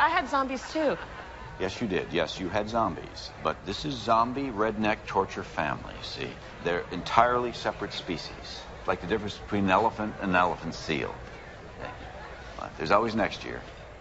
had zombies too. Yes, you did. Yes, you had zombies. But this is zombie redneck torture family, see? They're entirely separate species. Like the difference between an elephant and an elephant seal. There's always next year.